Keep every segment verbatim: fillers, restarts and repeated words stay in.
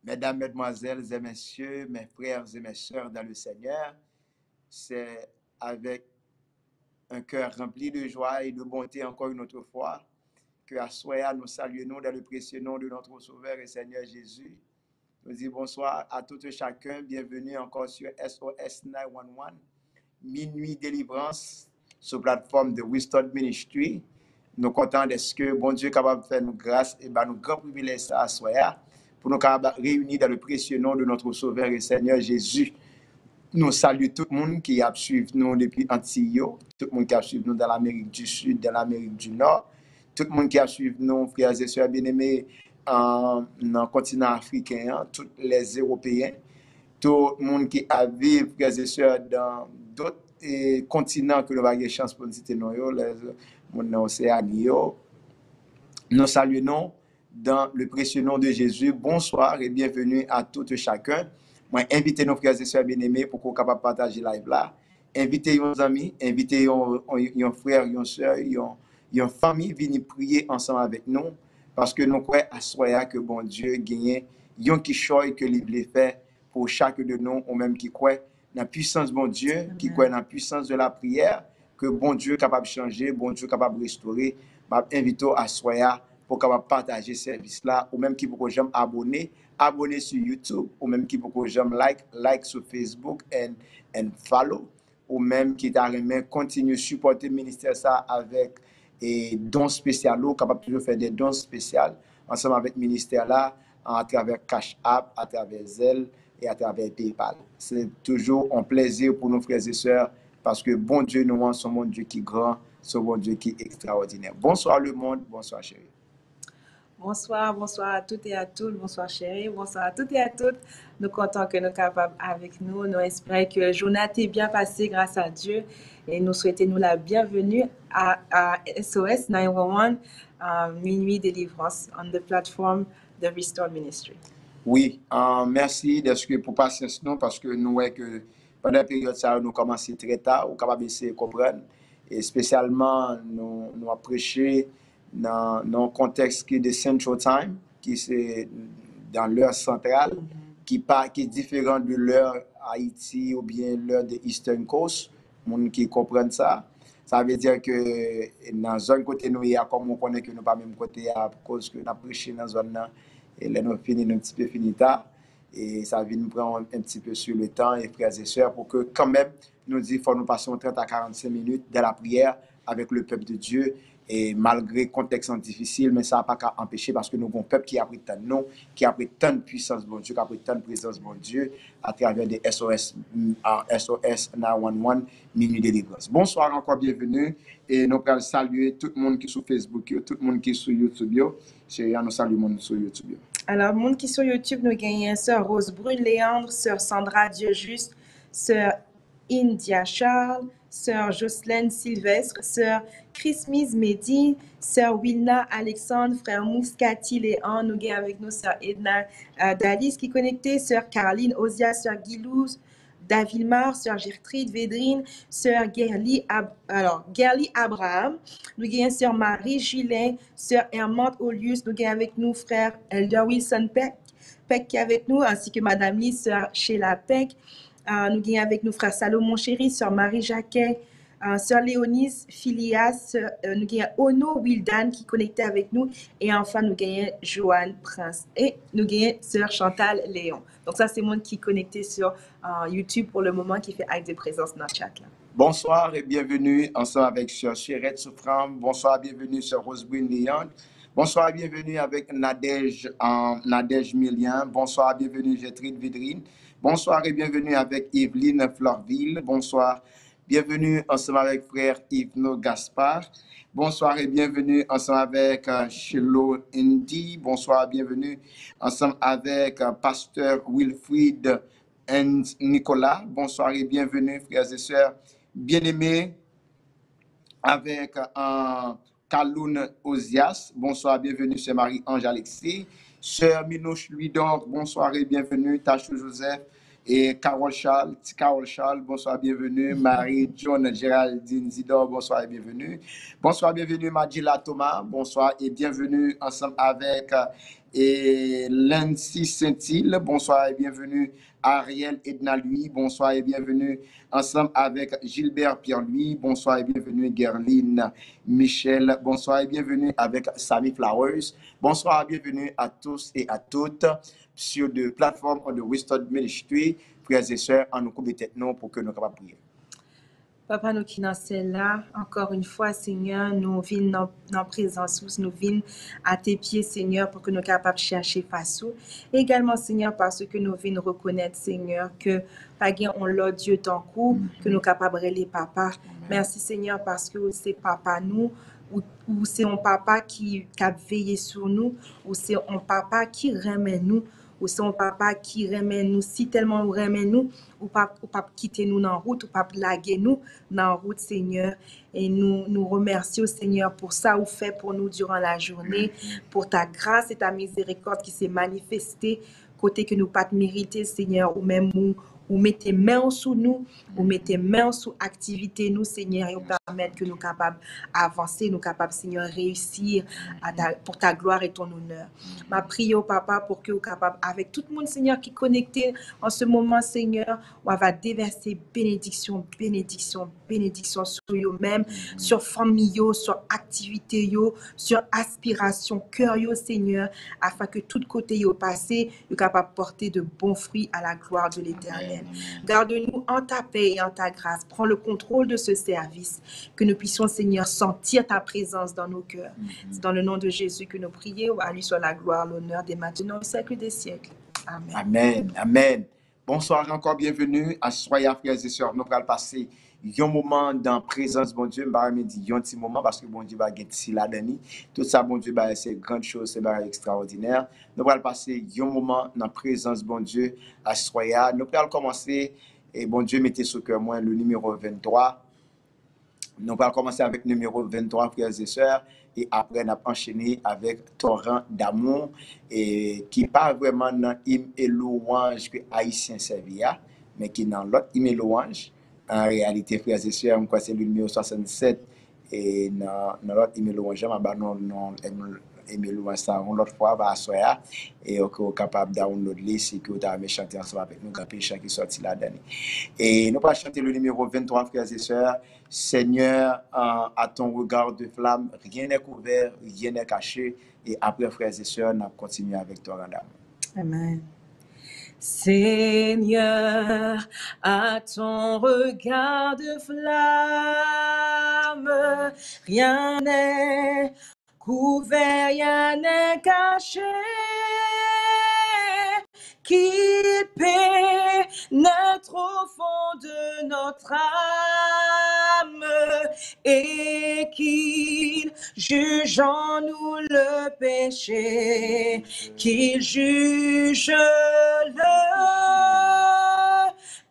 Mesdames, Mesdemoiselles et Messieurs, mes frères et mes sœurs dans le Seigneur, c'est avec un cœur rempli de joie et de bonté encore une autre fois que à soir nous saluons dans le précieux nom de notre Sauveur et Seigneur Jésus. Nous disons bonsoir à tout et chacun, bienvenue encore sur S O S neuf cent onze, Minuit Délivrance, sur la plateforme de Wisdom Ministry. Nous sommes contents de ce que bon Dieu est capable de faire nous grâce et ben, nous grand privilège à soir pour nous réunir dans le précieux nom de notre Sauveur et Seigneur Jésus. Nous saluons tout le monde qui a suivi nous depuis Antilles, tout le monde qui a suivi nous dans l'Amérique du Sud, dans l'Amérique du Nord, tout le monde qui a suivi nous, frères et sœurs bien-aimés, dans le continent africain, tous les Européens, tout le monde qui a vécu, frères et sœurs, dans d'autres continents que nous avons eu chance pour nous citer, les Océanie. Nous saluons dans le précieux nom de Jésus. Bonsoir et bienvenue à tout et chacun. Moi, invitez nos frères et sœurs bien-aimés pour qu'on soit capable de partager live là. Invitez nos amis, invitez nos frères, nos sœurs, nos familles, venir prier ensemble avec nous. Parce que nous croyons à soi que bon Dieu gagne, yon qui choisit que il fait pour chaque de nous, ou même qui croit dans la puissance de bon Dieu, Amen. Qui croit dans la puissance de la prière, que bon Dieu est capable de changer, bon Dieu est capable de restaurer. Je invite à soi pour capable partager ce service là, ou même qui peut jamais abonner, abonner sur YouTube, ou même qui peut jamais like, like sur Facebook and and follow, ou même qui t'a remis continue supporter le ministère ça avec et dons spéciaux, capable toujours faire des dons spéciaux ensemble avec le ministère là, à travers Cash App, à travers Zelle et à travers PayPal. C'est toujours un plaisir pour nos frères et sœurs parce que bon Dieu nous sommes mon Dieu qui est grand, c'est mon Dieu qui est extraordinaire. Bonsoir le monde, bonsoir chérie. Bonsoir, bonsoir à toutes et à tous, bonsoir chérie, bonsoir à toutes et à toutes. Nous comptons que nous sommes capables avec nous, nous espérons que la journée est bien passée grâce à Dieu et nous souhaitons nous la bienvenue à, à S O S neuf cent onze, uh, Minuit Délivrance, on the platform de Restore Ministry. Oui, euh, merci d'être pour patience nous parce que nous voyons que pendant la période ça nous commençons très tard, nous sommes essayer de comprendre et spécialement nous nous avons prêché dans un contexte qui est de Central Time, qui c'est dans l'heure centrale, mm-hmm. qui pas qui est différent de l'heure Haïti ou bien l'heure de Eastern Coast, monde qui comprennent ça. Ça veut dire que dans un côté nous il y a comme on connaît que nous pas même côté à cause que nous avons prêché dans zone là et là nous fini un petit peu fini tard et ça vient nous prendre un petit peu sur le temps et frères et sœurs pour que quand même nous dit faut nous passer trente à quarante-cinq minutes dans la prière avec le peuple de Dieu. Et malgré le contexte difficile, mais ça n'a pas qu'à empêcher parce que nous avons un peuple qui a pris tant de nom, qui a pris tant de puissance de bon Dieu, qui a pris tant de présence de bon Dieu à travers des S O S, S O S neuf cent onze, Minuit Délivrance. Bonsoir encore, bienvenue. Et nous allons saluer tout le monde qui est sur Facebook, tout le monde qui est sur YouTube. Chérie, nous saluons le monde sur YouTube. Alors, le monde qui est sur YouTube, nous gagnons sœur Rose Brune Léandre, sœur Sandra Dieu Juste, sœur India Charles, sœur Jocelyne Sylvestre, sœur Christmise Mehdi, sœur Wilna Alexandre, frère Mouskati Léon, nous avons avec nous sœur Edna euh, Dalis qui est connectée, sœur Caroline Ozia, sœur Guilouz, Davilmar, sœur Gertrude Védrine, sœur Gerli, Ab alors, Gerli Abraham, nous avons sœur Marie Julien, sœur Hermante Olius, nous avons avec nous frère Elder Wilson Peck, Peck qui est avec nous, ainsi que madame Lise, sœur Sheila Peck. Uh, nous avons avec nous frère Salomon Chéri, sœur Marie Jacquet, uh, sœur Léonise Filias, uh, nous avons Ono Wildan qui est connecté avec nous et enfin nous avons Joanne Prince et nous avons sœur Chantal Léon. Donc ça c'est le monde qui est connecté sur uh, YouTube pour le moment qui fait acte de présence dans le chat là. Bonsoir et bienvenue ensemble avec sœur Chérette Soufram. Bonsoir, bienvenue sœur Rose Brune Léon. Bonsoir, bienvenue avec Nadège, euh, Nadège Milian. Bonsoir, bienvenue Gertrude Vidrine. Bonsoir et bienvenue avec Evelyne Florville. Bonsoir, bienvenue ensemble avec frère Yvno Gaspard. Bonsoir et bienvenue ensemble avec uh, Shilo Indy. Bonsoir, bienvenue ensemble avec uh, pasteur Wilfried and Nicolas. Bonsoir et bienvenue frères et sœurs bien-aimés avec un uh, Kaloun Ozias. Bonsoir, bienvenue sœur Marie-Ange Alexis. Sœur Minouche Louis-Dor, bonsoir et bienvenue. Tachou Joseph, Et Carole Charles, Carole Charles, bonsoir, bienvenue. Marie John Géraldine Zidor, bonsoir et bienvenue. Bonsoir, bienvenue. Madjila Thomas, bonsoir et bienvenue ensemble avec euh, et Lancy Saint-Île, bonsoir et bienvenue. Ariel Edna Louis, bonsoir et bienvenue. Ensemble avec Gilbert Pierre-Louis, bonsoir et bienvenue. Gerline Michel, bonsoir et bienvenue avec Sammy Flowers. Bonsoir et bienvenue à tous et à toutes sur de plateformes de Wisdom Ministry, frères et sœurs, en nous couper tête non pour que nous capables de prier. Papa, nous qui sommes là, encore une fois, Seigneur, nous venons dans la présence, nous venons à tes pieds, Seigneur, pour que nous soyons capables de chercher face à vous. Également, Seigneur, parce que nous venons reconnaître, Seigneur, que pas on l'a Dieu tant coup, que nous sommes capables de les papa. Merci, Seigneur, parce que c'est papa nous, ou, ou c'est un papa qui, qui a veillé sur nous, ou c'est un papa qui remet nous, ou c'est un papa qui remet nous, si tellement nous remet nous, ou pas, ou pas quitter nous dans la route, ou pas blaguer nous dans la route, Seigneur. Et nous nous remercions, Seigneur, pour ça ou fait pour nous durant la journée, pour ta grâce et ta miséricorde qui s'est manifestée, côté que nous pas mériter, Seigneur, ou même nous, ou mettez main sous nous, ou mettez main sous activité nous, Seigneur, et vous permettre que nous capables avancer, nous capables, Seigneur, réussir à ta, pour ta gloire et ton honneur. Ma prière au Papa pour que vous capables, avec tout le monde, Seigneur, qui est connecté en ce moment, Seigneur, on va déverser bénédiction, bénédiction, bénédiction sur eux-mêmes, sur famille, sur activité, sur aspiration, cœur, Seigneur, afin que tout côté yo passé, vous capable de porter de bons fruits à la gloire de l'Éternel. Garde-nous en ta paix et en ta grâce. Prends le contrôle de ce service. Que nous puissions, Seigneur, sentir ta présence dans nos cœurs. C'est dans le nom de Jésus que nous prions. À lui soit la gloire, l'honneur, dès maintenant au siècle des siècles. Amen. Amen. Amen. Bonsoir encore, bienvenue à Soyez frères et sœurs. Nous allons passer un moment dans la présence de bon Dieu. Je vais dire un petit moment parce que bon Dieu va être ici là dedans. Tout ça, bon Dieu, c'est grande chose, c'est extraordinaire. Nous allons passer un moment dans la présence de bon Dieu à Soyez. Nous allons commencer, et bon Dieu, mettez sur cœur moi le numéro vingt-trois. Nous allons commencer avec le numéro vingt-trois, frères et sœurs. Et après, on a enchaîné avec Torrent d'amour, et qui pas vraiment dans l'hymne et louange que Haïtien servia, mais qui dans l'autre hymne et louange. En réalité, frères et sœurs, c'est le numéro soixante-sept, et dans l'autre hymne et louange, je vais non hymne et louange ça une autre fois, va asseoir, et on est capable de downloader si vous avez chanté ensemble avec nous, dans le chant qui sorti là-dedans. Et nous allons chanter le numéro vingt-trois, frères et sœurs. Seigneur, à ton regard de flamme, rien n'est couvert, rien n'est caché. Et après, frères et sœurs, nous continuons avec toi, Randa. Amen. Seigneur, à ton regard de flamme, rien n'est couvert, rien n'est caché. Qu'il pénètre au fond de notre âme et qu'il juge en nous le péché, qu'il juge le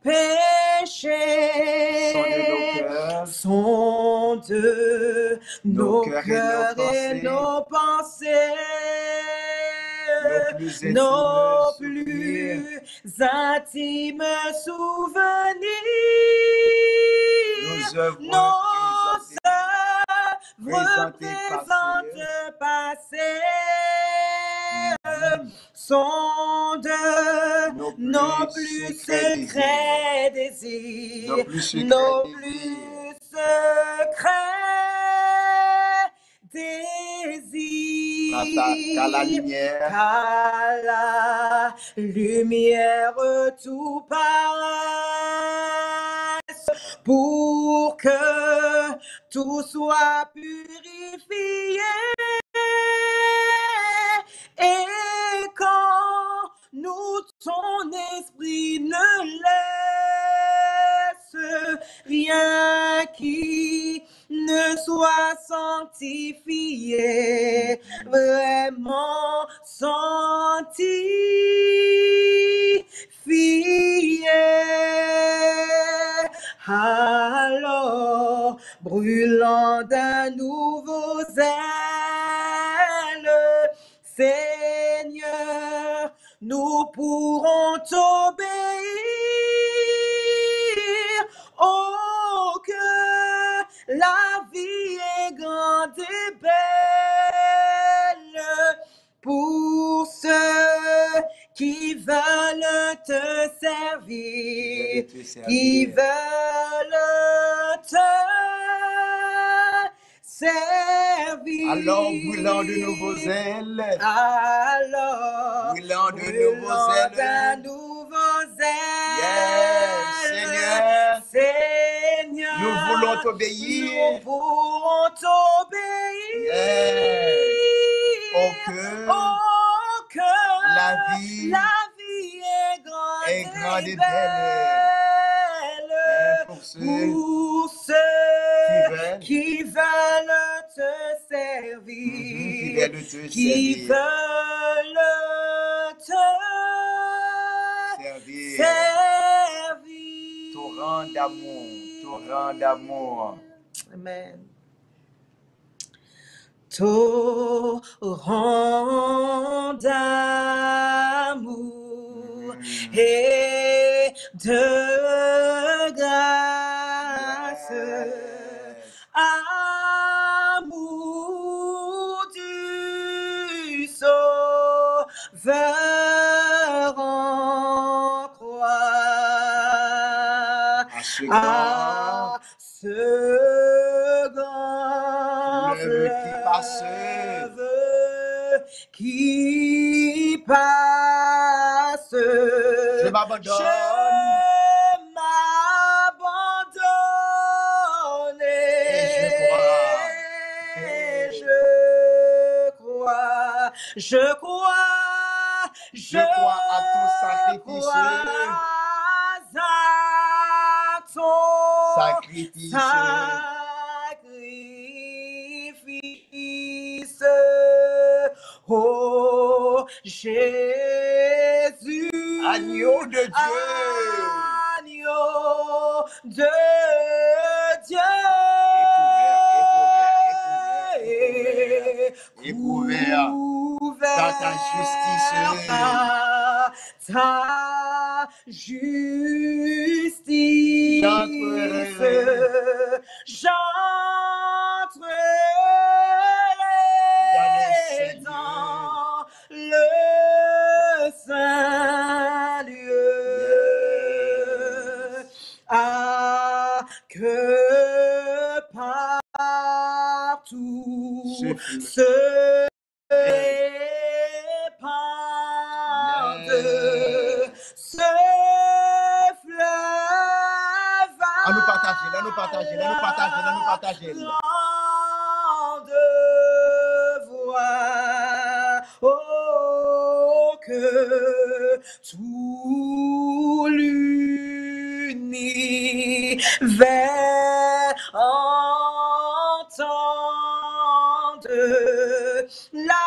péché, sonde nos cœurs et nos pensées. Nos plus intimes souvenirs, nos œuvres présentes passées, sont de nos plus secrets désirs, nos plus secrets désirs, qu'à la lumière, qu'à la lumière tout paraisse, pour que tout soit purifié. Et quand nous, ton esprit ne laisse rien qui ne soit sanctifié, vraiment sanctifié. Alors, brûlant d'un nouveau zèle, Seigneur, nous pourrons t'obéir qui veulent te servir, qui veulent te servir. Alors, brûlant de nouveaux ailes. Alors, brûlant de nouveaux ailes. de nouveaux ailes. Yes, Seigneur. Seigneur. Nous voulons t'obéir. Nous voulons t'obéir. Yes. Oh que, oh, que la vie, la vie est grande, est grande et et belle. belle. Pour ceux, pour ceux qui veulent, qui veulent te servir, mm-hmm, qui veulent te qui servir. veulent te servir. servir. Torrent d'amour, torrent d'amour. Amen. Torrent d'amour mm. et de grâce, Yes. amour du Sauveur en croix, À ce à grand ce grand fleuve qui passe, fleuve qui passe, je m'abandonne, je m'abandonne et je crois, et je crois, je crois, je crois à ton sacrifice, crois à ton sacrifice, sacrifice, oh Jésus, agneau de Dieu, agneau de Dieu, éprouvé dans ta justice, ta justice, j'entrerai, j'entrerai dans le saint lieu, yes. à que partout se répande Yes. ce fleuve. À nous partager, là nous partager, là nous partager, là nous partager. Grande voix, oh que tout l'univers entende la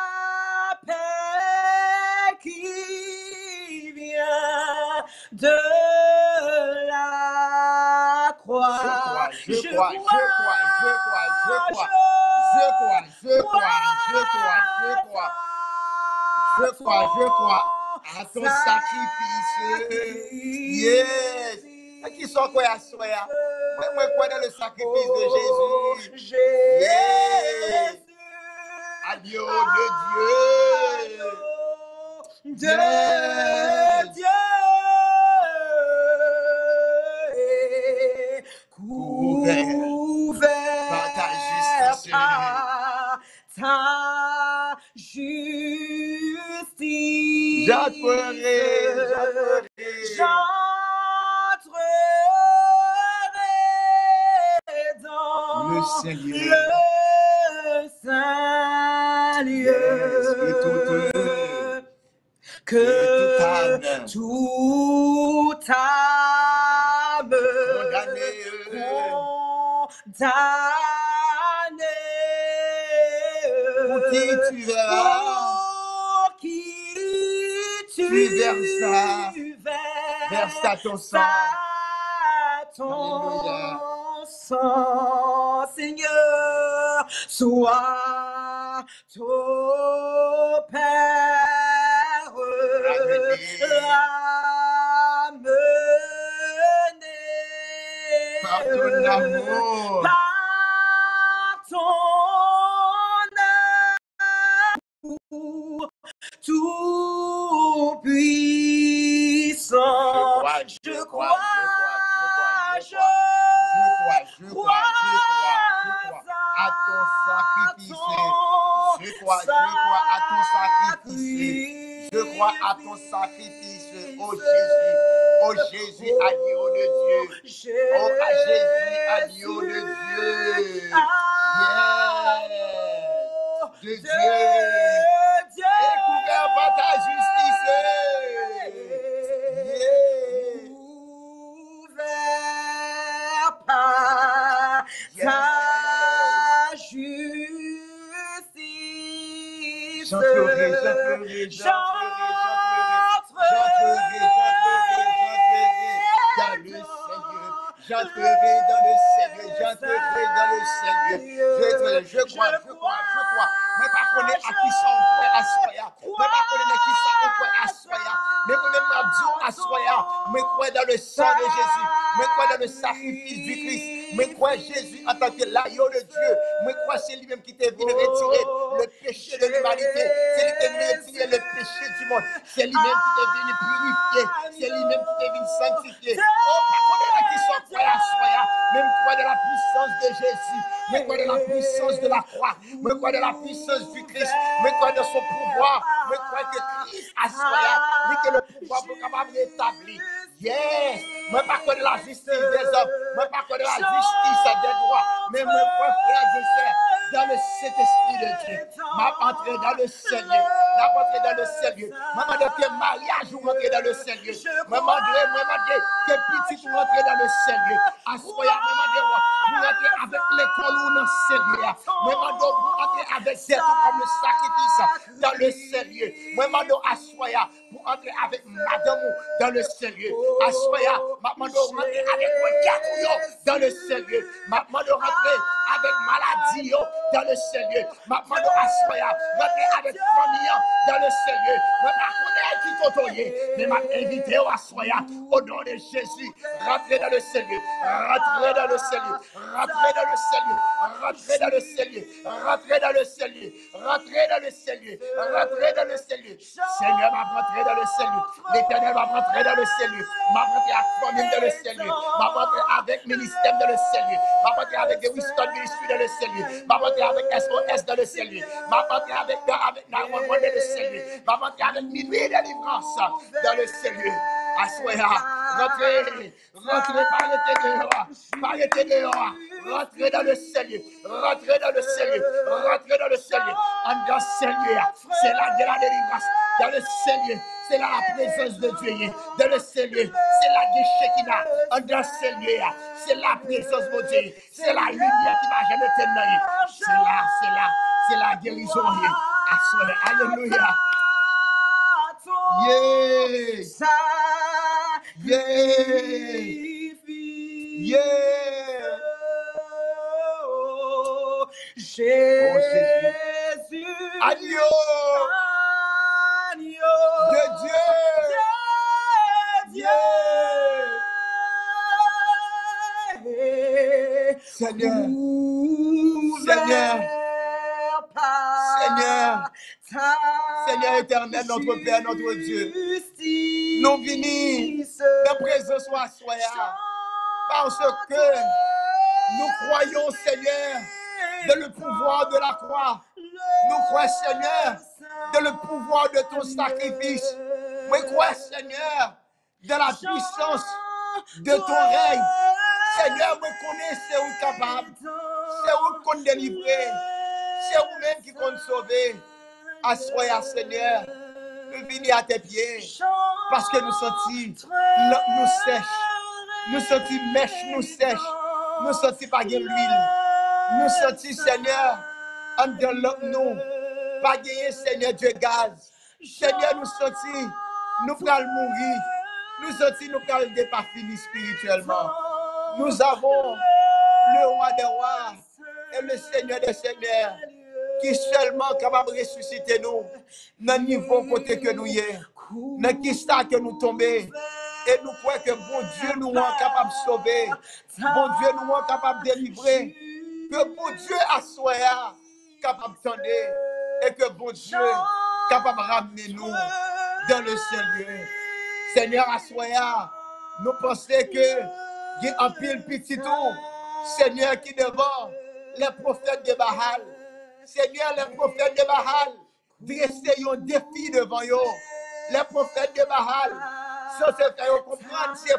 paix qui vient de la croix. Je crois, je crois, je crois, je crois, je crois, je crois, je crois, je crois, je crois, je crois à ton sacrifice. Yes. Qui sont quoi à soi? Moi, moi, quoi dans le sacrifice de Jésus? Yes. Agneau de Dieu. De Dieu. Couvert par ta justice, ta justice, j'entrerai, j'entrerai dans le Seigneur, le saint lieu, yes, que toute toute âme condamnée, condamnée, pour qui tu verras, pour qui tu, tu versas, versa ton sang, ton alléluia, sang, Seigneur, soit ton Père amené par ton amour, par ton amour, tout crois, je crois, je crois, je crois, je crois, je crois à ton sacrifice. Je crois, je crois à ton sacrifice. Je crois à ton sacrifice, oh Jésus, oh Jésus, agneau de Dieu, oh Jésus, agneau de Dieu, yeah, de Dieu, et couvert par ta justice, yeah, couvert par ta justice. J'en ferai, j'en ferai, j'en ferai, j'en ferai, j'en ferai, j'en ferai, j'en ferai dans le Seigneur. J'entrerai dans le Seigneur, j'entrerai dans le Seigneur. Je, je crois, je crois, je crois. Mais pas connaître à qui ça on croit à soya. Mais pas connaître qui ça on croit à soya. Mais même Dieu à soya. Mais crois dans le sang de Jésus. Mais crois dans le sacrifice du Christ. Mais crois Jésus en tant que l'agneau de Dieu. Mais crois c'est lui-même qui t'est venu retirer le péché de l'humanité. C'est lui qui est venu retirer le péché du monde. C'est lui-même qui t'est venu purifier. C'est lui-même qui t'est venu sanctifier. Oh, pas connaître qui ça on croit à soya. Même crois dans la puissance de Jésus. Mais crois dans la puissance de la croix. Mais crois dans la puissance du Christ. Mais crois dans son pouvoir. Mais crois que Christ a soya. Mais que le pouvoir peut capable d'établir. Yes. Mais pas que de la justice des hommes. Mais pas que de la justice des droits. Mais me crois, frères et sœurs, dans le Saint-Esprit de Dieu. M'a entré dans le Seigneur. M'a entré dans le Seigneur. M'a demandé que mariage ou rentrer dans le Seigneur. M'a demandé, m'a demandé que petit ou rentrer dans le Seigneur. À soya, m'a demandé pour rentrer avec l'école ou dans le Seigneur. M'a demandé pour rentrer avec des comme le sacrifice dans le Seigneur. M'a demandé à soya pour entrer avec madame dans le Seigneur. À soya, m'a demandé pour rentrer avec quatre dans le Seigneur. M'a demandé rentrer avec maladie dans le Seigneur. M'a demandé à soya rentrer avec famille dans le Seigneur. M'a pas connaître qui t'autorise, mais m'a invité à soya au nom de Jésus. Rentrez dans le Seigneur. Rentrez dans le Seigneur. Rentrez dans le Seigneur. Rentrez dans le Seigneur. Rentrez dans le Seigneur. Rentrez dans le Seigneur. Rentrez dans le Seigneur. Seigneur m'a rentré dans le Seigneur. L'Éternel m'a rentré dans le Seigneur. M'a rentré à famille dans le Seigneur. M'a rentré avec ministère dans le Seigneur. M'a rentré avec des Winston Ministry dans le Seigneur. M'a rentré avec S O S dans le Seigneur. M'a rentré avec avec Naramon dans le Seigneur. M'a rentré avec minuit de délivrance dans le Seigneur. Assoya, rentrez, rentrez par le dehors, par le dehors, rentrez dans le Seigneur, rentrez dans le Seigneur, rentrez dans le Seigneur, en dans le Seigneur, c'est là de la délivrance, dans le Seigneur, c'est là la présence de Dieu, dans le Seigneur, c'est là de Shekinah, en dans le Seigneur, c'est la présence de Dieu, c'est la lumière qui va jamais t'éloigner, c'est là, c'est là, c'est la guérison, assoya, alléluia. Yeah. Yeah. Yeah. Oh, Jésus. Agneau de Dieu. Dieu. Seigneur. Seigneur. Seigneur. Seigneur éternel, notre Père, notre Dieu, nous venons de présence à soya parce que nous croyons, Seigneur, dans le pouvoir de la croix. Nous croyons, Seigneur, dans le pouvoir de ton sacrifice. Nous croyons, Seigneur, dans la puissance de ton règne. Seigneur, nous connaissons, c'est où capable, c'est où qu'on délivrer, c'est où-même qui compte sauver. Assoya, Seigneur, nous venons à tes pieds parce que nous sentons nous sèches, nous sentons mèche, nous sèches, nous sentons pas de l'huile, nous sentons, Seigneur, en de nous, pas gagner, Seigneur Dieu, gaz. Seigneur, nous sentons, nous allons mourir, nous sentons, nous allons pas finir spirituellement. Nous avons le roi des rois et le Seigneur des seigneurs, qui seulement capable de ressusciter nous dans le niveau côté que nous y est, dans qui ça que nous tombons. Et nous croyons que bon Dieu nous est capable de sauver, bon Dieu nous est capable de délivrer, que bon Dieu a soya capable de tendre, et que bon Dieu capable de ramener nous dans le Seigneur. Seigneur a soya, nous pensons que il y a un pile petit tout, Seigneur, qui devant les prophètes de Baal. Seigneur, les prophètes de Baal, dressez un défi devant eux. Les prophètes de Baal, ça c'est faire comprendre, c'est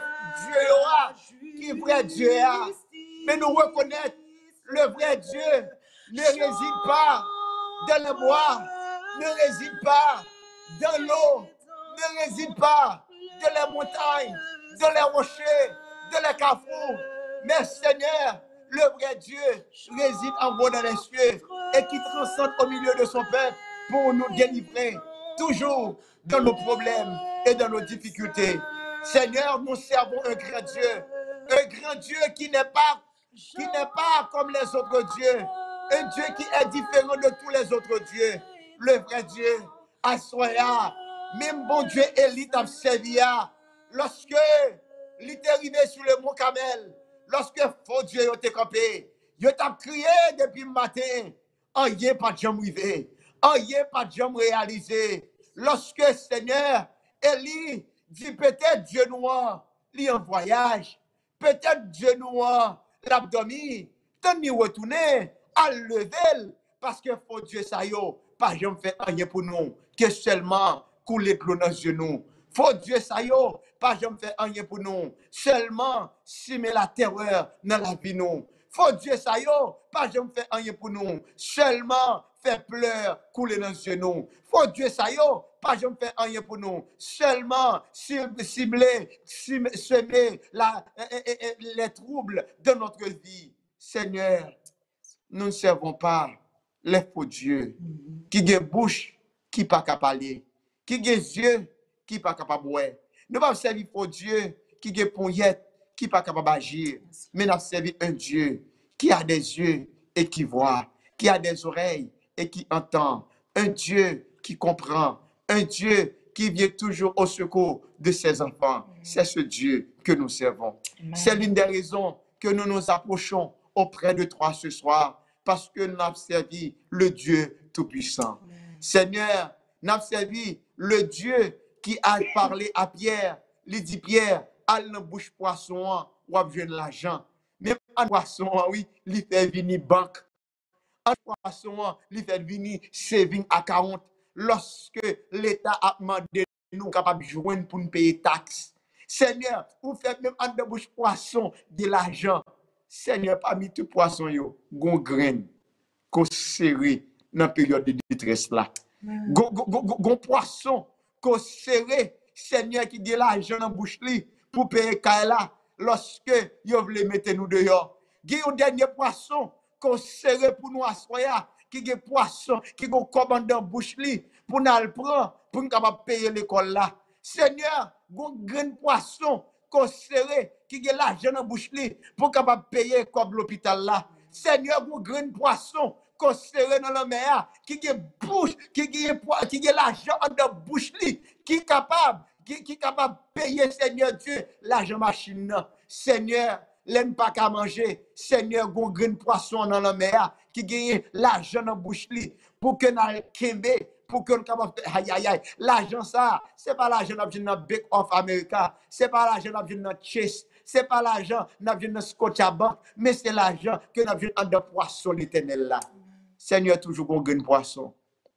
Dieu qui est vrai Dieu. Mais nous reconnaître le vrai Dieu ne réside pas dans le bois, ne réside pas dans l'eau, ne réside pas dans les montagnes, dans les rochers, dans les carrefours. Mais Seigneur, le vrai Dieu réside en haut dans les cieux et qui transcende au milieu de son peuple pour nous délivrer toujours dans nos problèmes et dans nos difficultés. Seigneur, nous servons un grand Dieu, un grand Dieu qui n'est pas, qui n'est pas comme les autres dieux, un Dieu qui est différent de tous les autres dieux. Le vrai Dieu, Assoya, même bon Dieu Élie t'a servi. Lorsque il est arrivé sur le mont Carmel, lorsque faux Dieu t'a campé, il t'a crié depuis le matin, en y est pas de jambe arrivé, en y est pas de jambe réalisé. Lorsque Seigneur, Élie dit peut-être Dieu noir, il est en voyage, peut-être Dieu noir, l'abdomen, tant nous retourner, à lever, parce que faux Dieu ça yo, pas jamais fait rien pour nous, que seulement couler de l'eau dans les genoux. Faut Dieu ça yo, pas jamais fait rien pour nous, seulement simer la terreur dans la vie nous. Faut Dieu ça yo, pas jamais fait rien pour nous, seulement faire pleurs couler dans les genoux. Faut Dieu ça yo, pas jamais fait rien pour nous, seulement cibler, semer la, les troubles de notre vie. Seigneur, nous ne servons pas les faux dieux qui ont une bouche qui ne pas capable parler, qui ont des yeux qui ne pas capable boire. Nous ne pas servir faux dieu qui ont des poignettes qui ne pas capable agir, mais nous servir un Dieu qui a des yeux et qui voit, qui a des oreilles et qui entend, un Dieu qui comprend, un Dieu qui vient toujours au secours de ses enfants. C'est ce Dieu que nous servons. C'est l'une des raisons que nous nous approchons auprès de toi ce soir, parce que nous avons servi le Dieu Tout-Puissant. Seigneur, nous avons servi le Dieu qui a parlé à Pierre. Il dit Pierre, al dans bouche poisson, ou a besoin de l'argent. Même en poisson, oui, il fait venir banque. En poisson, il fait venir saving account. Lorsque l'État a demandé nous capables de joindre pour nous payer taxes. Seigneur, vous faites même en bouche poisson de l'argent. Seigneur, parmi tous les poissons, yo, gon graine, qu'on serré dans la période de détresse là. Gon, gon, gon, gon poisson, qu'on serré, Seigneur, qui dit l'argent dans la bouche li, pour payer Kaila, lorsque yo voulez mettre nous dehors. Gi un dernier poisson, qu'on serré pour nous assoya, qui gen poisson, qui gon commande dans bouche li, pour nous le prendre, pour nous capable payer l'école là. Seigneur, gon grain poisson, qu'on serré, qui a l'argent dans bouche li pour capable payer comme l'hôpital là. Seigneur, vous grain poisson qu'on serré dans la mer, qui a bouche, qui a qui a l'argent dans bouche li, qui capable, qui qui capable payer Seigneur Dieu l'argent machine. Seigneur, l'aime pas qu'à manger. Seigneur, vous grain poisson dans la mer, qui a l'argent dans bouche li pour que nous kembe pour que nous capable aïe aïe aïe l'argent ça c'est pas l'argent n'a dans Bank of America, c'est pas l'argent n'a dans Chase, c'est pas l'argent n'a dans Scotiabank, mais c'est l'argent que n'a en de poisson l'Éternel là. Seigneur, toujours bon grain poisson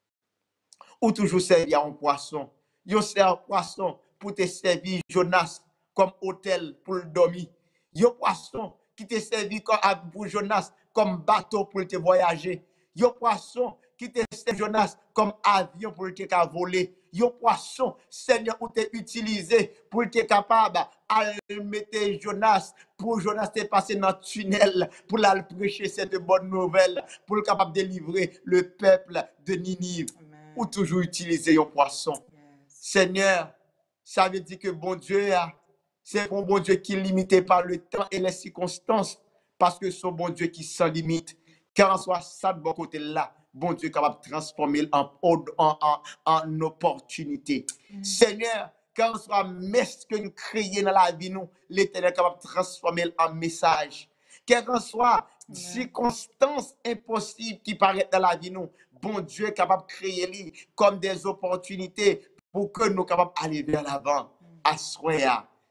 ou toujours servir un poisson, yo sert poisson pour te servir Jonas comme hôtel pour le dormir, yo poisson qui te servi comme pour Jonas comme bateau pour te voyager, yo poisson qui te sert Jonas comme avion pour te voler. Yo poisson, Seigneur, ou te utilisé pour te capable de mettre Jonas, pour Jonas te passer dans le tunnel, pour la prêcher cette bonne nouvelle, pour le capable de délivrer le peuple de Ninive. Amen. Ou toujours utiliser yo poisson. Yes. Seigneur, ça veut dire que bon Dieu, c'est un bon Dieu qui est limité par le temps et les circonstances, parce que c'est un bon Dieu qui sans limite. Car en soit ça de bon côté là, bon Dieu est capable de transformer en, en, en, en opportunité. Mm. Seigneur, quand on soit mestre que nous créons dans la vie, nous, l'Éternel est capable de transformer en message. Quelle que soit mm. circonstance impossible qui paraît dans la vie, nous, bon Dieu est capable de créer comme des opportunités pour que nous soyons capables d'aller vers l'avant. Mm. Assoya,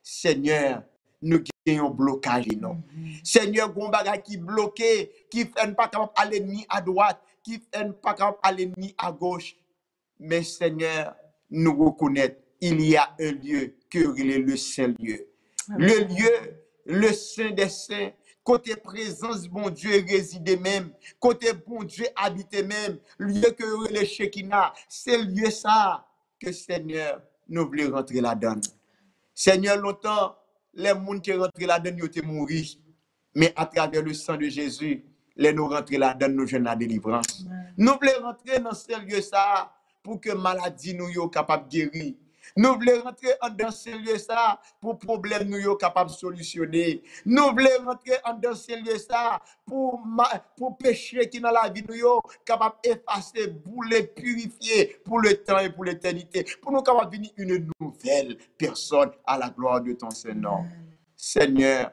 Seigneur, nous gagnons blocage, non. Mm-hmm. Seigneur, gon bagay qui bloqué, qui fait pas capable aller ni à droite, qui fait pas capable aller ni à gauche. Mais Seigneur, nous reconnaissons, il y a un lieu que est le Saint-Lieu. Le lieu, le Saint des Saints, côté présence, bon Dieu réside même, côté bon Dieu habite même, lieu que le Shekinah, c'est le lieu ça que Seigneur, nous voulons rentrer là-dedans. Seigneur, longtemps, les gens qui rentrent là-dedans, ils ont mouru. Mais à travers le sang de Jésus, les nous rentrons là-dedans, nous jeunes la délivrance. Ouais. Nous voulons rentrer dans ce lieu ça pour que maladie nous soient capables de guérir. Nous voulons rentrer dans ce lieu ça pour problème nous soient capables de solutionner. Nous voulons rentrer dans ce lieu ça pour pour péché qui dans la vie nous soient capables d'effacer, pour les purifier pour le temps et pour l'éternité, pour nous capables de devenir une nouvelle personne à la gloire de ton Saint-Nom. Seigneur,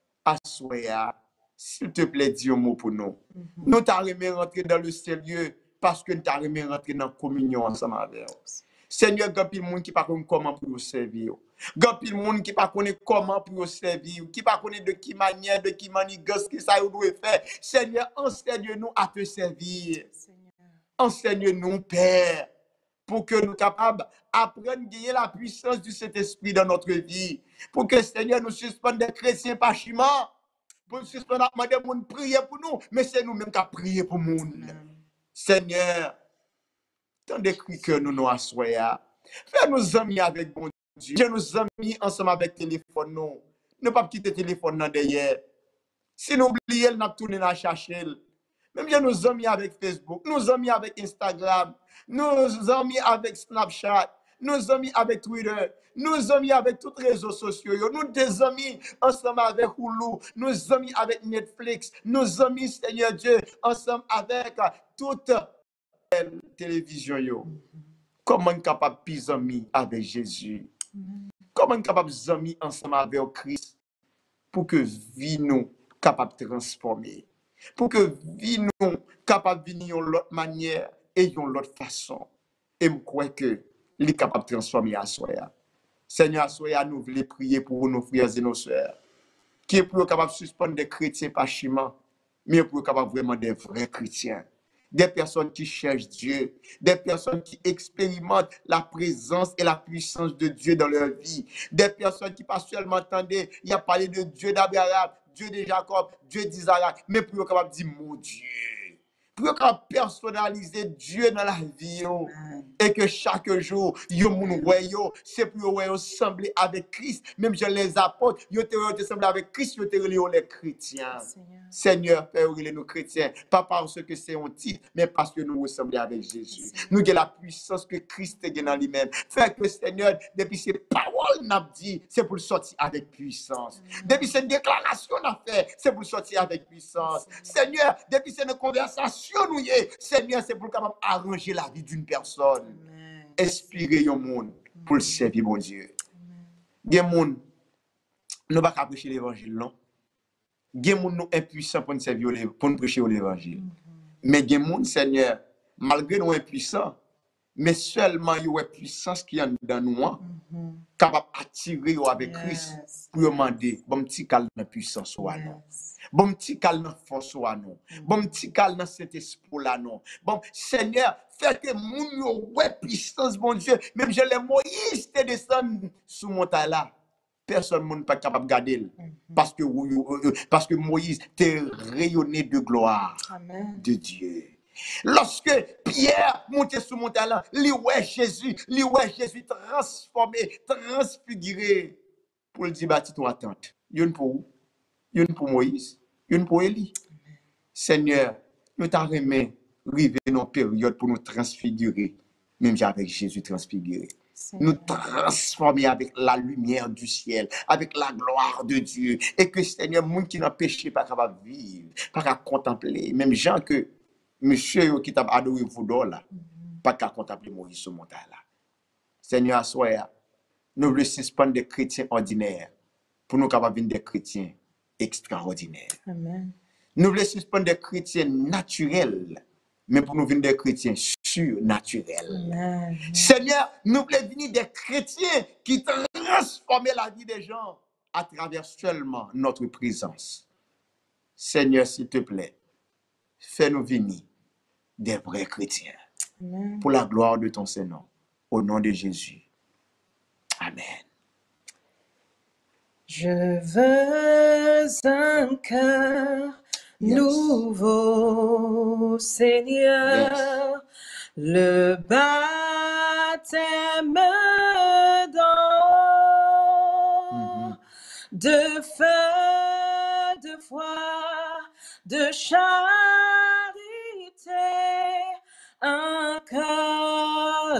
assoya, s'il te plaît, dis un mot pour nous. Mm-hmm. Nous t'arrêtons rentrer dans le sérieux parce que nous t'arrêtons rentrer dans la communion ensemble avec nous. Seigneur, il y a des gens qui ne savent pas comment pour servir. Il y a des gens qui ne savent pas comment pour servir, qui ne savent pas de qui manière, de qui manigance, qui ça doit faire. Seigneur, enseigne-nous à te servir. Enseigne-nous, Père, pour que nous soyons capables d'apprendre à gagner la puissance du Saint-Esprit dans notre vie. Pour que, Seigneur, nous suspendions des chrétiens par chiment. Pour nous suspendre à demander de prier pour nous, mais c'est nous-mêmes qui prions pour nous. Seigneur, tant de cris que nous nous assoyons. Fais nos amis avec bon Dieu. Fais nos amis ensemble avec le téléphone. Nous ne pas quitter le téléphone derrière. Si nous oublions, nous tournons à chercher. Même bien nos amis avec Facebook, nos amis avec Instagram, nos amis avec Snapchat, nos amis avec Twitter, nos amis avec tous les réseaux sociaux, nous des amis ensemble avec Hulu, nos amis avec Netflix, nos amis, Seigneur Dieu, ensemble avec toute la télévision. Yo. Comment on est capable de être amis avec Jésus? Comment on est capable d'être amis ensemble avec Christ pour que vie nous capable de transformer? Pour que vie nous capable de venir de l'autre manière et de l'autre façon. Et je crois que il est capable de transformer à soi. Seigneur, à soi, nous voulons prier pour nos frères et nos sœurs, qui est pour capable de suspendre des chrétiens par chiment, mais pour capable vraiment des vrais chrétiens. Des personnes qui cherchent Dieu, des personnes qui expérimentent la présence et la puissance de Dieu dans leur vie, des personnes qui pas seulement entendaient, il y a parlé de Dieu d'Abraham, Dieu de Jacob, Dieu d'Isaac, mais pour être capable de dire mon Dieu. Pour qu'on personnaliser Dieu dans la vie, yo. Et que chaque jour, yo moun yo, c'est pour yo sembler avec Christ. Même je les apôtres, yo te sembler avec Christ, yo te les chrétiens. Seigneur, Père, nous chrétiens, pas parce que c'est un titre, mais parce que nous ressemblons avec Jésus. Nous avons la puissance que Christ a dans lui-même. Fait que Seigneur, depuis ces paroles n'a dit, c'est pour sortir avec puissance. Depuis ces déclarations n'a fait, c'est pour sortir avec puissance. Seigneur, depuis ces conversations, Seigneur, c'est pour capable arranger la vie d'une personne. Inspirer un monde pour le servir, mon Dieu. Des gens, nous ne pouvons pas prêcher l'évangile, non? Des gens, nous impuissants pour nous servir, pour nous prêcher l'évangile. Mais des gens, Seigneur, malgré nous impuissants, mais seulement il y a une puissance qui est dans nous, capable d'attirer avec Christ pour demander, bon petit calme de puissance soit non. Bon petit calme dans force soit non. Bon petit calme dans cet esprit là non. Bon Seigneur, fais que moun yo ouais puissance bon Dieu, même je les Moïse te descend sous montagne là. Personne n'est pas capable de garder parce que parce que Moïse t'est rayonné de gloire. Amen. De Dieu. Lorsque Pierre montait sur montagne là, lui ouais Jésus, lui ouais Jésus transformé, transfiguré pour le dire bâti toi attente. Yon pour où? Une pour Moïse, une pour Élie. Seigneur, nous t'avons remis, arriver dans une période pour nous transfigurer, même avec Jésus transfiguré. Nous transformer avec la lumière du ciel, avec la gloire de Dieu. Et que Seigneur, monde qui n'a péché pas capable de vivre, pas capable de contempler. Même gens que monsieur qui t'a adoré vous là, pas capable de contempler Moïse sur montagne là. Seigneur, soyez, nous voulons suspendre des chrétiens ordinaires pour nous capables de devenir des chrétiens extraordinaire. Amen. Nous voulons suspendre des chrétiens naturels, mais pour nous venir des chrétiens surnaturel. Amen. Seigneur, nous voulons venir des chrétiens qui transforment la vie des gens à travers seulement notre présence. Seigneur, s'il te plaît, fais-nous venir des vrais chrétiens. Amen. Pour la gloire de ton Saint-Nom. Au nom de Jésus. Amen. Je veux un cœur Yes. nouveau, Seigneur. Yes. Le baptême d'eau, Mhm. de feu, de foi, de charité, un cœur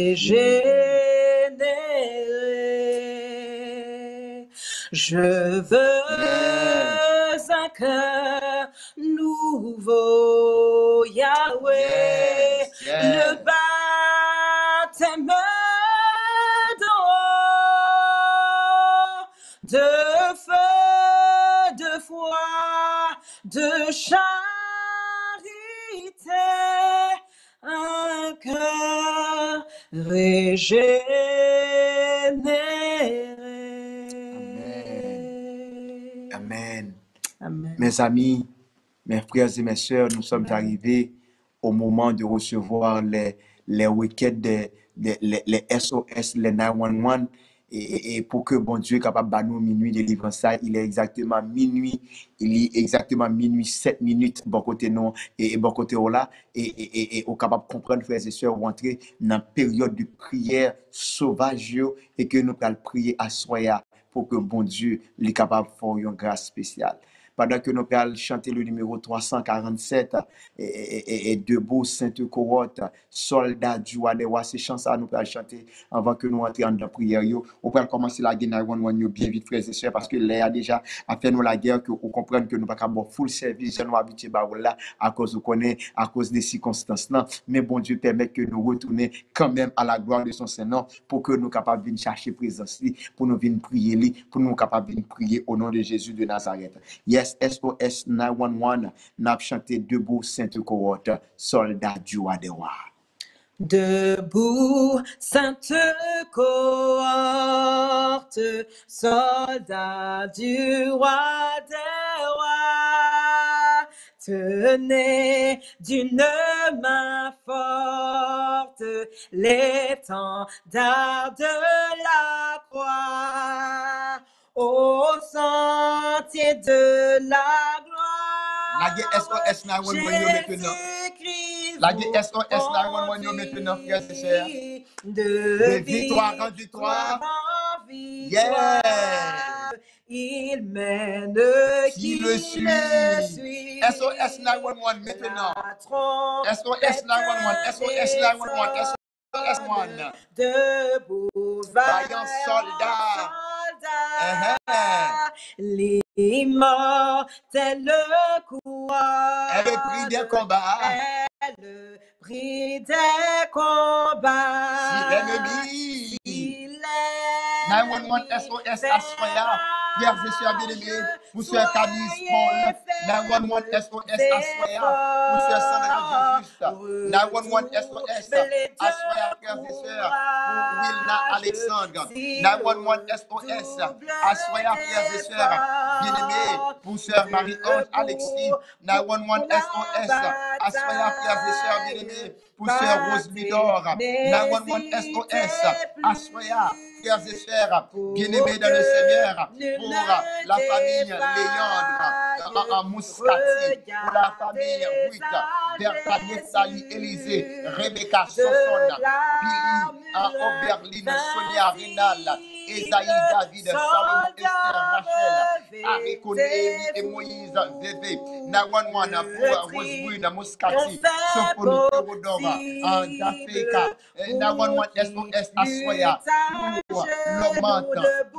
régénéré. Je veux Yes. un cœur nouveau, Yahweh. Yes. Le Yes. baptême d'eau, de feu, de foi, de charité, un cœur régénéré. Amen. Amen. Mes amis, mes frères et mes sœurs, nous sommes Amen. arrivés au moment de recevoir les, les requêtes, des, des- les, les S O S, les neuf un un. Et, et- et pour que bon Dieu est capable de nous minuit délivrance ça, il est exactement minuit, il est exactement minuit sept minutes, bon côté non, et, et bon côté là, et, et, et, et au capable de comprendre, frères et sœurs, rentrer dans une période de prière sauvage, yo, et que nous allons prier à soya pour que bon Dieu est capable de faire une grâce spéciale. Pendant que nous allons chanter le numéro trois cent quarante-sept, et, et, et, et debout, sainte cohorte, soldat du roi des rois, ces chants ça nous allons chanter avant que nous entrions dans la prière. Yo. On peut commencer la guerre bien vite, frères et sœurs, parce que là, déjà, a fait nous la guerre, que vous comprenez que nous ne pouvons pas avoir full service, nous habitués là, à cause de connaît, à cause des circonstances là. Mais bon Dieu permet que nous retournions quand même à la gloire de son Saint-Nom, pour que nous capables de venir chercher présence, pour nous venir prier, pour nous capables de venir prier au nom de Jésus de Nazareth. Yes, S O S neuf un un, n'a chanté debout, sainte cohorte, soldat du roi des rois. Debout, sainte cohorte, soldats du roi des rois, tenez d'une main forte l'étendard de la croix, au sentier de la gloire. La guerre S O S neuf un un maintenant. La guerre S O S neuf un un maintenant, frères et sœurs. De victoire en victoire. en victoire. Yeah. Il mène Qui qui le le suit. suit. S O S neuf un un maintenant. La trompette S O S neuf un un, S O S neuf un un, S O S neuf un un. Debout, Vaillant soldat. soldat. L'immortel coureur. Et le prix des combats. est le prix des combats. Si l'ennemi. Si neuf un un S O S Assoya. Frères et sœurs bien-aimés, pour sœur Camille Paul, neuf un un S O S Assoya, pour sœur Sandra Juste, neuf un un S O S Assoya, frères et sœurs, pour Wilna Alexandre, neuf un un S O S Assoya, frères et sœurs bien-aimés, pour sœur Marie-Ange Alexis, neuf un un S O S Assoya, frères et sœurs bien-aimés, pour sœur Rose Midor, neuf un un S O S Assoya, frères et sœurs bien-aimés dans le Seigneur, pour la famille Léandre en Mouskati, pour la famille Ruth, Bertha Nessali, Élysée, Rebecca Sosson, Billy en Oberlin, Sonia Rénal, Esaïe David, Salomon, Esther, Rachel, Ariko, Néhémie et Moïse, Vévé, neuf un un pour Rosewood, Mouskati, Sophonie, Théodore, en Dafeka, neuf un un S O S Assoya, pour l'Augmente,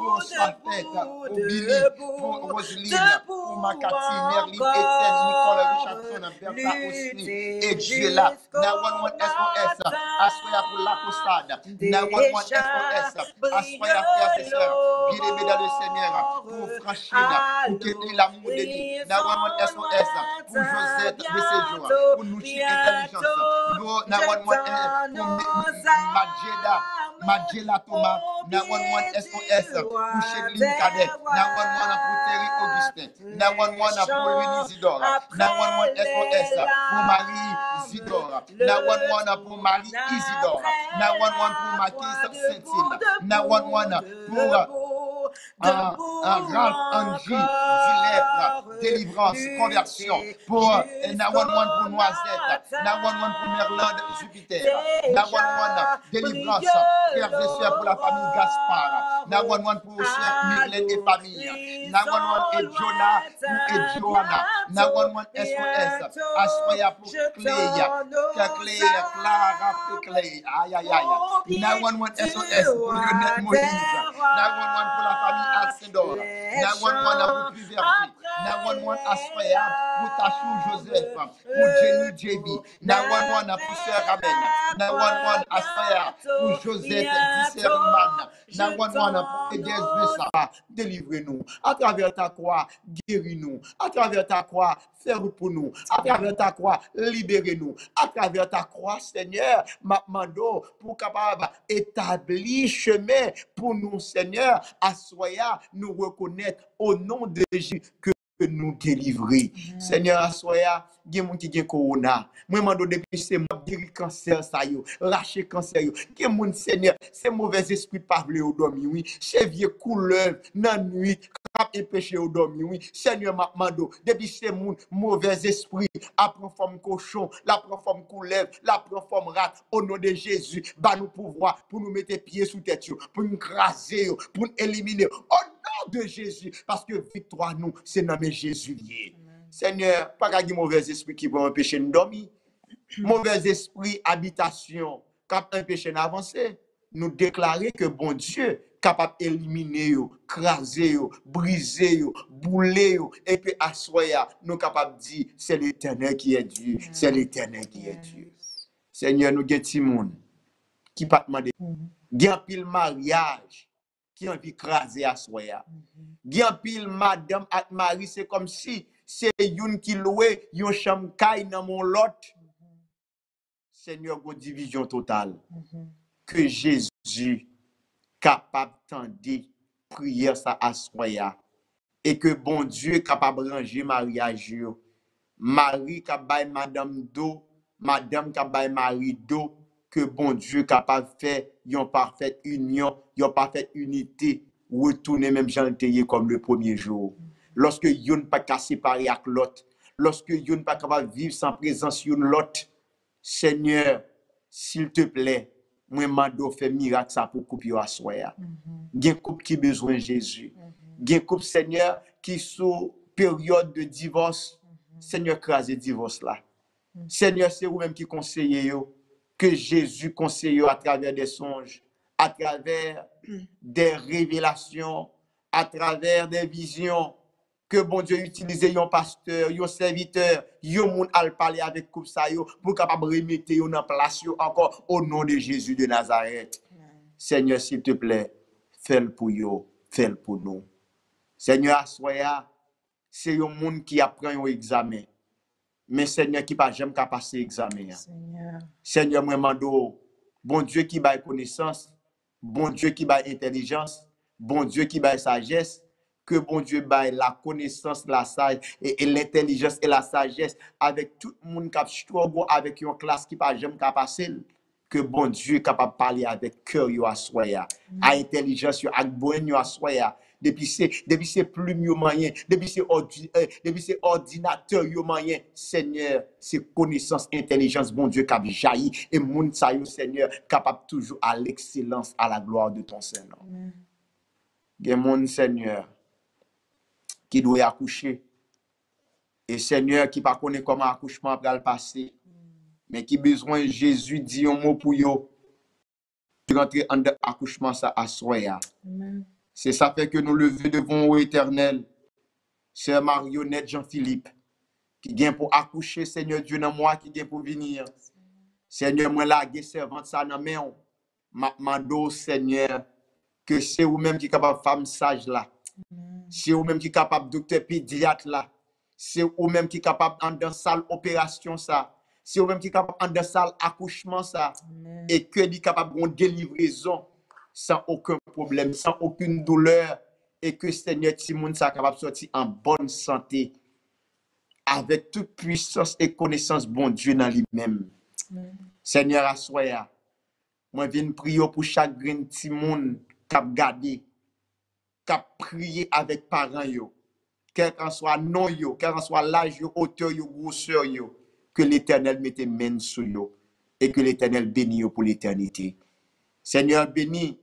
pour soit faite debout, pour Billy, debout, pour Roseline, debout pour Makati, Merlin, Etienne, Nicole, Richardson, Bertha aussi, lutter et Dieu là, jusqu'au neuf un un S O S, assoya pour la costade, neuf un un S O S, assoya frères et sœurs, bien-aimés dans le Seigneur, pour Franchine, pour que l'amour de lui, neuf un un S O S, pour Josette de ces jours, pour nous intelligence, pour neuf un un pour Majeda, Majela Thomas, neuf un un S O S, pour Chéline Cadet, neuf un un pour Terry Augustin, neuf un un pour Louis Isidore, neuf un un S O S pour Marie Isidore, neuf un un pour Marie Isidore, neuf un un pour Maquis Saint-Île, neuf un un pour un, un Ralph Angie du lèpre, délivrance, conversion, pour neuf un un pour Noisette, neuf un un pour Merland Jupiter, neuf un un délivrance, frères et sœurs pour la famille Gaspard, neuf un un pour Mylène et famille, neuf un un et Jonah et Johanna, neuf un un S O S, Assoya pour Cléa, Cléa, Clara et Cléa, aïe aïe aïe, neuf un un S O S pour Lionel Moïse, neuf un un pour la famille Alcindor, neuf un un pour Pluvergy, neuf un un Assoya pour Tachou Joseph, pour Jenny J B, neuf un un pour Sœur Amen, neuf un un Assoya pour Josette Disserman, neuf un un pour Edès Vessa, délivrez-nous, à travers ta croix, guéris-nous, à travers ta croix, fais route pour nous, à travers ta croix, libérez-nous, à travers ta croix, Seigneur, Mapmando, pour capable établir chemin pour nous, Seigneur, à soya nous reconnaître au nom de Jésus que nous délivrer. Mm-hmm. Seigneur, à soya, il y a des gens qui ont corona. Moi, je demande depuis c'est moi guérir cancer, ça y est, lâcher cancer. Il y a des gens, Seigneur, c'est mauvais esprit pas voulu au dormir, oui. C'est vieux couleur, dans la nuit, et péché au dormir, oui. Seigneur, m'a demandé, depuis c'est mon mauvais esprit, à prendre forme cochon, la prend forme couleuvre, la prend forme rat, au nom de Jésus, bah nous pouvoir pour nous mettre pieds sous tête, pour nous craser, pour nous éliminer. Au nom de Jésus, parce que victoire nous, c'est dans Jésus. Seigneur, pas qu'il y ait mauvais esprit qui va empêcher de dormir. Mauvais esprit, habitation, qui va empêcher d'avancer. Nous déclarer que bon Dieu capable d'éliminer, craser, briser, bouler, et puis assoyer, nous capable de dire c'est l'Éternel qui est Dieu, c'est l'Éternel qui est Dieu. Seigneur, nous avons des monde qui pas demander. Il y a un pile mariage qui a envie de craser assoyer. Il y a un pile madame et mari, c'est comme si c'est une qui louait une chambre caille dans mon lot. Seigneur, une division totale. Que Jésus capable d'entendre prière ça assoya et que bon Dieu capable de ranger mariage. Marie capable madame do, madame capable mari do, que bon Dieu capable de faire une parfaite union, une parfaite unité, retourner même gentil comme le premier jour. Lorsque yon pas qu'à séparer avec l'autre, lorsque yon pas capable de vivre sans présence yon l'autre, Seigneur, s'il te plaît, moi mando fait miracle ça pour couper à soya. Gen couple qui besoin Jésus. Gen couple Seigneur qui sous période de divorce, Seigneur crase divorce là. Seigneur, c'est vous même qui conseillez yo que Jésus conseille à travers des songes, à travers des révélations, à travers des visions. Que bon Dieu utilise un pasteur, un serviteur, un monde à parler avec couple ça yo pour capable remettre yo dans place yo encore au nom de Jésus de Nazareth. Mm. Seigneur, s'il te plaît, fais-le pour yo, fais-le pour nous. Seigneur, soya, c'est un monde qui apprend un examen. Mais Seigneur qui pas jamais passer examen. Seigneur, Seigneur moi mando, bon Dieu qui baille connaissance, bon Dieu qui baille intelligence, bon Dieu qui baille sagesse. Que bon Dieu baille la connaissance, la sage et, et l'intelligence et la sagesse avec tout le monde qui a struggle avec une classe qui pas jamais passer. Que bon Dieu est capable de parler avec cœur yo assoya, à intelligence yo, avec bonne yo assoya. Depuis c'est depuis c'est plume yo moyen, depuis c'est ordi, euh, depuis c'est ordinateur yo moyen. Seigneur, c'est connaissance, intelligence, bon Dieu qui a jailli et monde sa yo Seigneur capable toujours à l'excellence, à la gloire de ton Seigneur. Gen mon Seigneur qui doit accoucher. Et Seigneur qui pas connaît comment accouchement va le passer. Mais qui besoin Jésus dit un mot pour yo. Rentrer en accouchement ça à soya. C'est ça fait que nous lever devant au éternel. Sœur Marionnette Jean-Philippe, qui vient pour accoucher, Seigneur Dieu, dans moi, qui vient pour venir. Seigneur, moi, la servante, ça dans mes mains. Ma mando, Seigneur, que c'est vous-même qui est capable de femme sage là. C'est vous-même qui est capable de docteur pédiatre là. C'est vous-même qui est capable de dans salle opération ça. C'est vous-même qui est capable de dans salle accouchement ça. Amen. Et que est capable de délivraison sans aucun problème, sans aucune douleur. Et que Seigneur Timoun soit capable de sortir en bonne santé. Avec toute puissance et connaissance, bon Dieu, dans lui-même. Amen. Seigneur, assoya. Moi, je viens prier pour chaque grain petit monde qui a gardé, qui a prié avec parents, yo. Quel qu'en soit nom, yo, quel qu'en soit l'âge, yo, hauteur, yo, grosseur, yo, que l'Éternel mette main sur yo et que l'Éternel bénisse yo pour l'éternité. Seigneur, bénis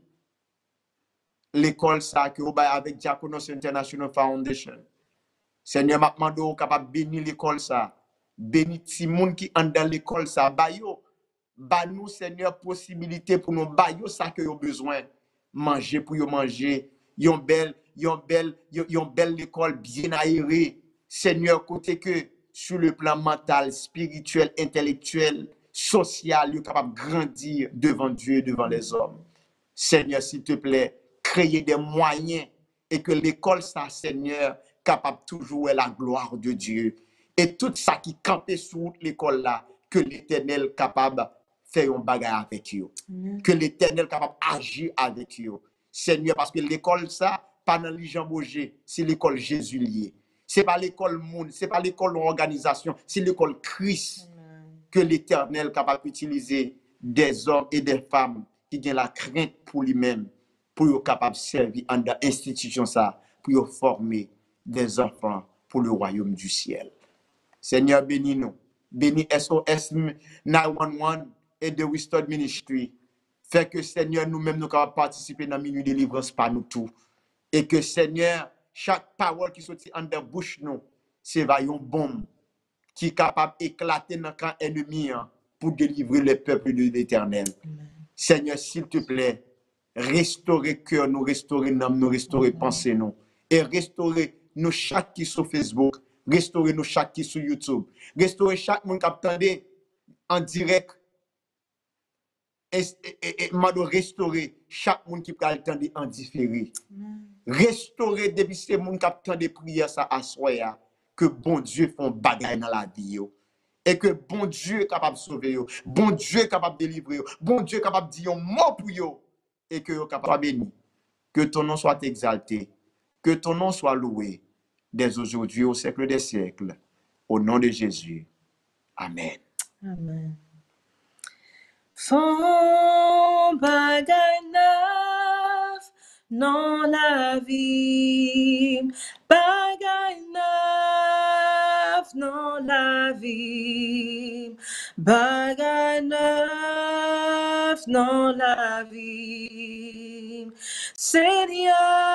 l'école ça que vous avez avec Diakonos International Foundation. Seigneur, m'a demandé ou capable bénir l'école ça. Bénis ti moun qui en dans l'école ça. Ba yo, ba nous Seigneur possibilité pour nous ba yo ça que yo besoin. Manger pour yo manger. Yon belle, yon belle, yon belle école bien aérée. Seigneur, côté que sur le plan mental, spirituel, intellectuel, social, yo capable grandir devant Dieu, devant les hommes. Seigneur, s'il te plaît, créer des moyens et que l'école ça, Seigneur, capable toujours la gloire de Dieu. Et tout ça qui campait sous l'école là, que l'Éternel capable de faire un bagage avec eux. Mm. Que l'Éternel capable d'agir avec eux. Seigneur, parce que l'école ça, pas dans les Jean Bourget, c'est l'école Jésus lié. C'est pas l'école monde, c'est pas l'école organisation, c'est l'école Christ. Mm. Que l'Éternel capable d'utiliser des hommes et des femmes qui ont la crainte pour lui-même, pour être capable de servir dans l'institution ça, pour former des enfants pour le royaume du ciel. Seigneur, bénis nous. Bénis S O S neuf un un et The Restored Ministry. Fait que Seigneur, nous-mêmes, nous capables participer dans la minute de délivrance par nous tous. Et que Seigneur, chaque parole qui sortit en de bouche nous, c'est une bombe qui est capable d'éclater dans le camp ennemi hein, pour délivrer le peuple de l'Éternel. Seigneur, s'il te plaît, restaurer cœur, nous restaurer l'âme, nous restaurer pensée nous. Et restaurer nous chaque qui sur Facebook, restaurer nous chaque qui sur YouTube, restaurer chaque monde qui attendait en direct et, et, et, et restaurer chaque monde qui peut attendre en différé. Restaurer depuis ces monde qui attendent prière ça à soi que bon Dieu font bagaille dans la vie yo. Et que bon Dieu est capable de sauver yo, bon Dieu est capable de délivrer yo, bon Dieu est capable de dire un mot pour yo et que yo capable de bénir. Que ton nom soit exalté. Que ton nom soit loué dès aujourd'hui au siècle des siècles. Au nom de Jésus. Amen. Amen. Font bagay neuf dans la vie. Bagay neuf dans la vie. Bagay neuf dans la vie. Seigneur,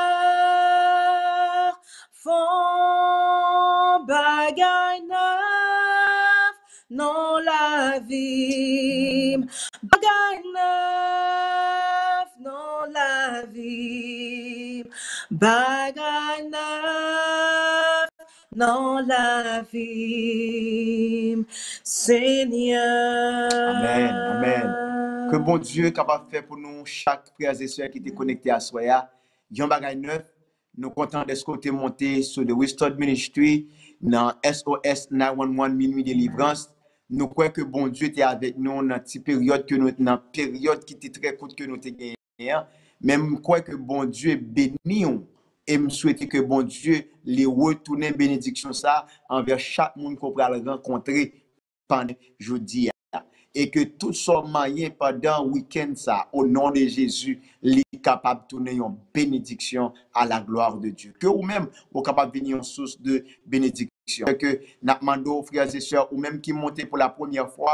font bagay neuf dans la vie. Bagay neuf dans la vie. Bagay neuf dans la vie. Seigneur. Amen. Amen. Que bon Dieu est capable de faire pour nous, chaque frère et soeur qui est connecté à Soya, yon bagay neuf. Nous sommes contents de ce côté monté sur The Restored Ministry dans S O S neuf un un minuit délivrance. Nous croyons que bon Dieu était avec nous dans cette période que nous dans période qui était très courte que nous avons gagné. Même nous croyons que bon Dieu est béni et nous souhaitons que bon Dieu les retourne bénédiction ça envers chaque monde qu'on va rencontrer pendant jeudi. Et que tout son moyen pendant le week-end, ça, au nom de Jésus, est capable de tourner une bénédiction à la gloire de Dieu. Que vous-même, vous êtes capable de venir une source de bénédiction. Que nous demandons aux frères et sœurs, ou même qui montent pour la première fois,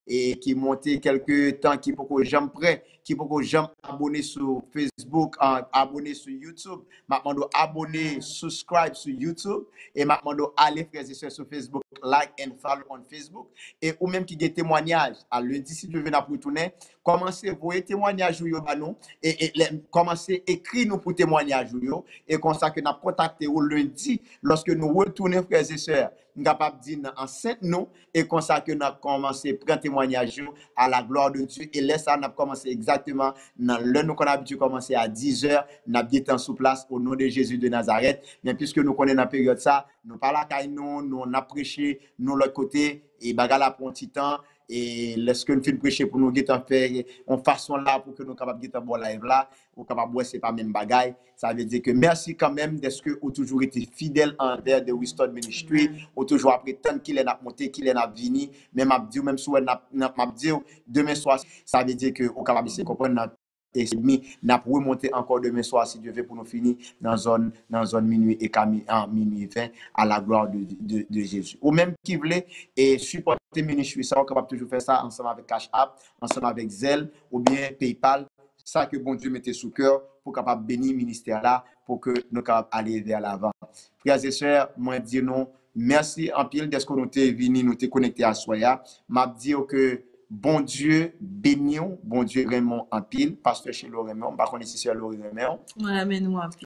et qui monté quelques temps, qui pour que j'aime prêt, qui pour que j'aime abonner sur Facebook, uh, abonner sur YouTube, maintenant abonner, subscribe sur YouTube, et maintenant aller frères et sœurs sur Facebook, like and follow on Facebook, et ou même qui des témoignages, à lundi si Dieu veut nous retourner, commencez voyer témoignages yo ba nous, et, et, et commencez écrire nous pour témoignages yo, et comme ça que nous contacté au lundi, lorsque nous retournons frères et sœurs, nous capable dire enceinte nous, et comme ça que nous commencé à prendre témoignage à la gloire de Dieu, et là ça nous commencé exactement dans l'heure nous qu'on a habitué commencer à dix heures, nous avons temps sous place au nom de Jésus de Nazareth, mais puisque nous connaissons la période ça, nous parlons à nous, nous on a prêché, nous l'autre côté, et bagala pour un petit temps, et lorsque nous faisons prêcher pour nous faire en façon là pour que nous capables de bon live là ou capable boire c'est pas même bagaille, ça veut dire que merci quand même d'être que ou toujours été fidèle envers de Restore Ministry, ou toujours après tant qu'il est n'a monté, qu'il est n'a vini, même m'a dit même soit n'a m'a dit demain soir, ça veut dire que au capable de comprendre et n'a pour remonter encore demain soir si Dieu veut pour nous finir dans zone dans zone minuit et en minuit vingt à la gloire de, de, de Jésus. Ou même qui voulait et supporter ministère, ça on capable toujours faire ça ensemble avec Cash App, ensemble avec Zelle ou bien PayPal, ça que bon Dieu mettait sous cœur pour capable bénir ministère là pour que nous capable aller vers l'avant. Frères et sœurs, moi dire non merci en pile d'être que nous t'es venu nous t'es connecté à Soya. M'a dire que bon Dieu béni, bon Dieu Raymond en pile, pasteur chez Raymond, par contre ici c'est Raymond. Ouais, mais nous en pile.